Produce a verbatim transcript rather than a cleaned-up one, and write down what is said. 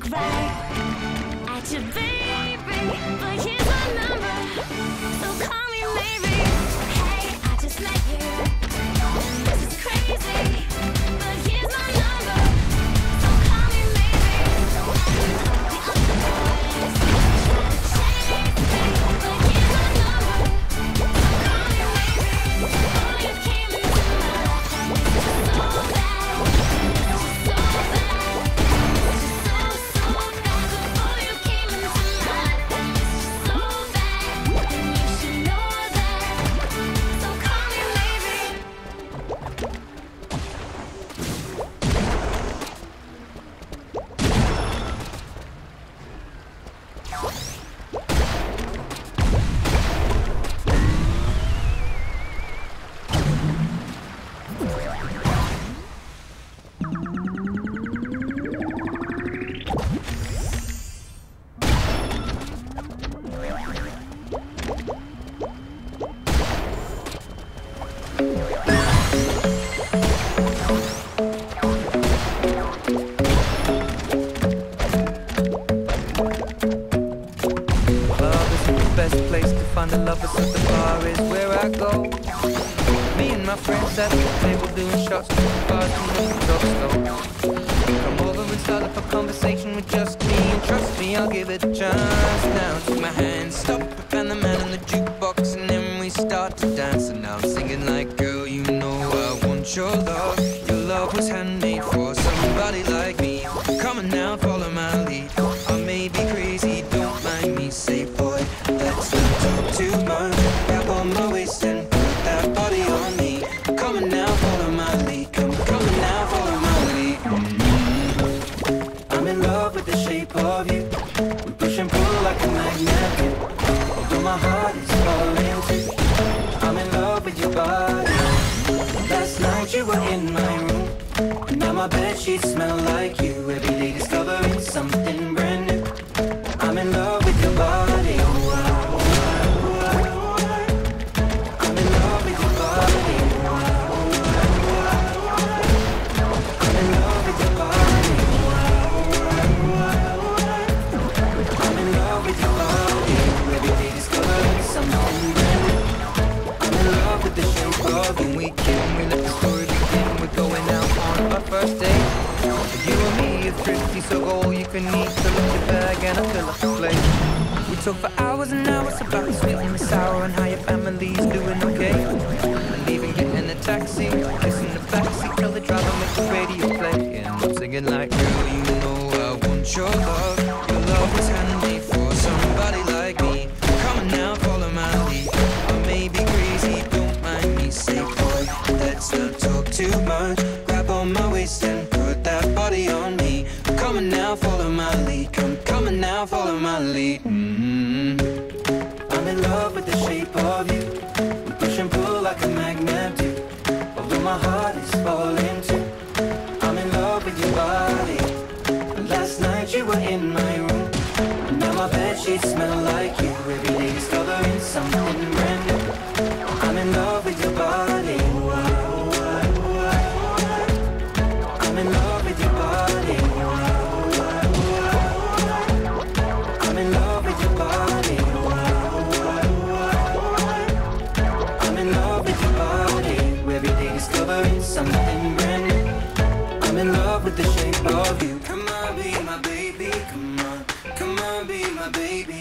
right at you, baby, but here's my number, so call me maybe. Hey, I just met you, this is crazy, but here's my number, so call me maybe. The other boys try to chase me, but here's my number, so call me maybe. Oh, you came into my life and this is so bad, this is so bad, this is so, so bad. Before you came into my life and this is so bad, and you should know that, so call me maybe. Club isn't the best place to find a lover, so the bar is where I go. Me and my friends at the table doing shots, drinking bars and looking talk slow. Come over and start up a conversation with just me, and trust me, I'll give it a chance. Now take my hand, stop, and the man in the jukebox, and then we start to dance. And now I'm singing like, girl, you know I want your love. Your love was handmade for somebody like me. Come on now, follow my lead. I may be crazy, don't mind me. Say, boy, let's not talk too much. Grab on my waist and put that body on me. Come on now, follow my lead. Come, come on now, follow my lead. Mm-hmm. I'm in love with the shape of you. We push and pull like a magnet. Although my heart is falling too. I'm in love with your body. Last night you were in my room, and now my bedsheets smell like you. Every day discovering something brand new. I'm in love with your body. Oh, wow, wow, wow, wow. I'm in love with your body. Oh, wow, wow, wow. I'm in love with your body. Oh, wow, wow, wow. I'm in love with your body. Every day discovering something brand new. I'm in love with the shape of you. We can, we let the story begin. We're going out on our first date. You and me are thrifty, so go all you can eat. Fill up your bag and I fill up the plate. We talk for hours and hours about the sweet and the sour and how your family's doing okay. And even getting a taxi, kissing the backseat, tell the driver make the radio play. And I'm singing like, girl, you know I want your love. Your love was handmade for somebody like me. Come on now, follow my lead. I may be crazy, don't mind me. Say, boy, let's not talk too much. Grab on my waist and put that body on me. Come on now, follow my lead. Come, come on now, follow my lead. Mm-hmm. I'm in love with the shape of you. We push and pull like a magnet do. Although my heart is falling too. I'm in love with your body. Last night you were in my room, and now my bedsheets smell like you. Every day discovering something brand new. I'm in love with your body. Wow, wow, wow. I'm in love with your body. Wow, wow, wow. I'm in love with your body. Wow, wow, wow. I'm in love with your body. Every day discovering something brand new. I'm in love with the shape of you. Come on, be my baby. Come on, come on, be my baby.